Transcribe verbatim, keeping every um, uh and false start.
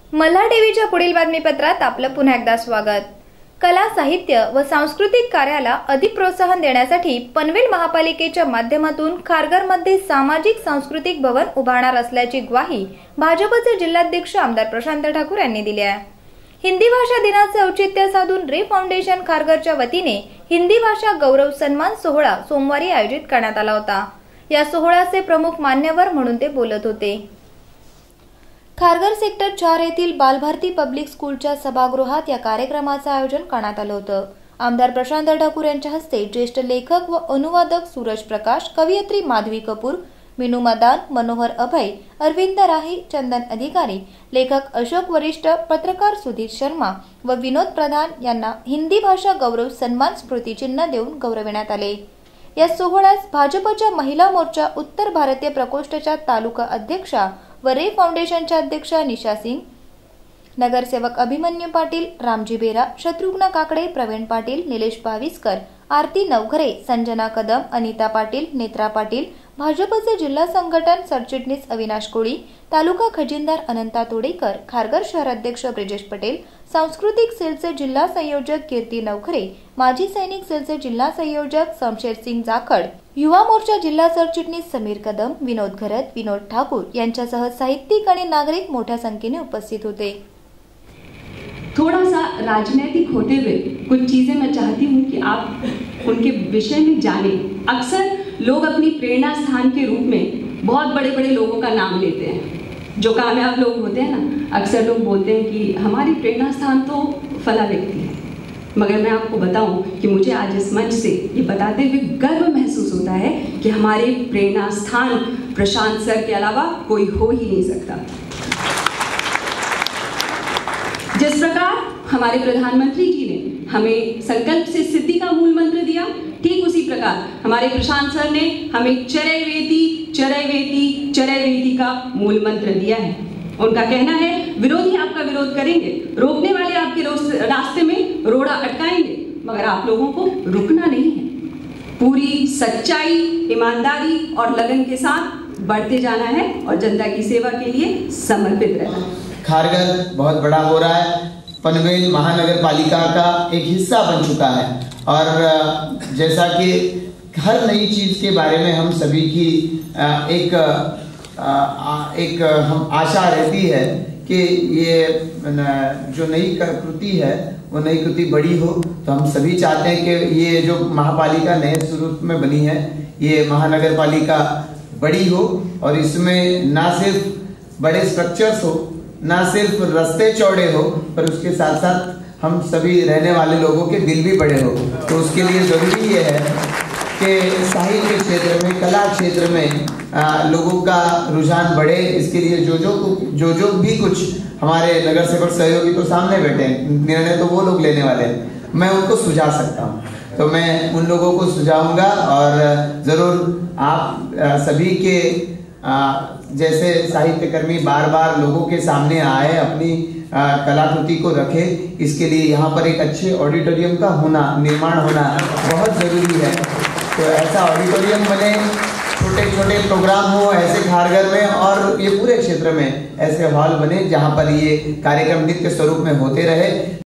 मल्हार टीव्हीच्या पुढील बातमीपत्रात आपलं पुन्हा एकदा स्वागत। कला, साहित्य व सांस्कृतिक कार्याला अधिक प्रोत्साहन देण्यासाठी पनवेल महापालिकेच्या माध्यमातून खारघरमध्ये सामाजिक सांस्कृतिक भवन उभारणार असल्याची ग्वाही भाजपचे जिल्हाध्यक्ष आमदार प्रशांत ठाकूर यांनी दिली आहे। हिंदी भाषा दिनाचे औचित्य साधून रे फाउंडेशन खारघरच्या वतीने हिंदी भाषा गौरव सन्मान सोहळा सोमवारी आयोजित करण्यात आला होता। या सोहळ्याचे प्रमुख मान्यवर म्हणून ते बोलत होते। खारघर सेक्टर चार येथील बालभारती पब्लिक स्कूलच्या सभागृहात या कार्यक्रमाचे आयोजन करण्यात आले होते। आमदार प्रशांत ठाकूर यांच्या हस्ते ज्येष्ठ लेखक व अनुवादक सूरज प्रकाश, कवयित्री माधवी कपूर, मीनू मदान, मनोहर अभय, अरविंद राही, चंदन अधिकारी, लेखक अशोक वरिष्ठ, पत्रकार सुधीर शर्मा व विनोद प्रधान यांना हिंदी भाषा गौरव सन्मान स्मृती चिन्ह देऊन गौरविण्यात आले। या सोहळ्यास भाजपच्या महिला मोर्चा उत्तर भारतीय प्रकोष्ठच्या तालुका अध्यक्षा व रे फाउंडेशनच्या अध्यक्षा निशा सिंग, नगरसेवक अभिमन्यू पाटील, रामजी बेरा, शत्रुघ्न काकडे, प्रवीण पाटील, निलेश भाविस्कर, आरती नवघरे, संजना कदम, अनिता पाटील, नेत्रा पाटील, भाजपचे जिल्हा संघटन सरचिटणीस अविनाश कोळी, तालुका खजिनदार अनंता तोडेकर, खारघर शहराध्यक्ष ब्रिजेश पटेल, सांस्कृतिक सेलचे जिल्हा संयोजक कीर्ती नवघरे, माजी सैनिक सेलचे जिल्हा संयोजक शमशेर सिंग जाखड, युवा मोर्चा जिल्हा सरचिटणीस समीर कदम, विनोद घरत, विनोद ठाकूर यांच्यासह साहित्यिक आणि नागरिक मोठ्या संख्येने उपस्थित होते। थोड़ा सा राजनीतिक होते हुए कुछ चीज़ें मैं चाहती हूँ कि आप उनके विषय में जानें। अक्सर लोग अपनी प्रेरणा स्थान के रूप में बहुत बड़े बड़े लोगों का नाम लेते हैं। जो कामयाब लोग होते हैं ना, अक्सर लोग बोलते हैं कि हमारी प्रेरणा स्थान तो फला व्यक्ति है। मगर मैं आपको बताऊं कि मुझे आज इस मंच से ये बताते हुए गर्व महसूस होता है कि हमारे प्रेरणा स्थान प्रशांत सर के अलावा कोई हो ही नहीं सकता। जिस प्रकार हमारे प्रधानमंत्री जी ने हमें संकल्प से सिद्धि का मूल मंत्र दिया, ठीक उसी प्रकार हमारे प्रशांत सर ने हमें चरय वेति चरय वेति चरय वेति का मूल मंत्र दिया है। उनका कहना है, विरोधी आपका विरोध करेंगे, रोकने वाले आपके रास्ते में रोड़ा अटकाएंगे, मगर आप लोगों को रुकना नहीं है। पूरी सच्चाई, ईमानदारी और लगन के साथ बढ़ते जाना है और जनता की सेवा के लिए समर्पित रहना है। खारघर बहुत बड़ा हो रहा है, पनवेल महानगर पालिका का एक हिस्सा बन चुका है और जैसा कि हर नई चीज के बारे में हम सभी की एक एक हम आशा रहती है कि ये जो नई कृति है वो नई कृति बड़ी हो। तो हम सभी चाहते हैं कि ये जो महापालिका नए स्वरूप में बनी है, ये महानगर पालिका बड़ी हो और इसमें ना सिर्फ बड़े स्ट्रक्चर्स हो, ना सिर्फ रास्ते चौड़े हो, पर उसके साथ साथ हम सभी रहने वाले लोगों के दिल भी बड़े हो। तो उसके लिए जरूरी ये है कि साहित्य क्षेत्र में, कला क्षेत्र में आ, लोगों का रुझान बढ़े। इसके लिए जो जो जो जो भी कुछ हमारे नगर सेवक सहयोगी तो सामने बैठे हैं, निर्णय तो वो लोग लेने वाले हैं, मैं उनको सुझा सकता हूँ। तो मैं उन लोगों को सुझाऊंगा और जरूर आप आ, सभी के आ, जैसे साहित्यकर्मी बार बार लोगों के सामने आए, अपनी कलाकृति को रखे, इसके लिए यहाँ पर एक अच्छे ऑडिटोरियम का होना, निर्माण होना बहुत जरूरी है। तो ऐसा ऑडिटोरियम बने, छोटे छोटे प्रोग्राम हो ऐसे खारघर में और ये पूरे क्षेत्र में ऐसे हॉल बने जहाँ पर ये कार्यक्रम नित्य स्वरूप में होते रहे।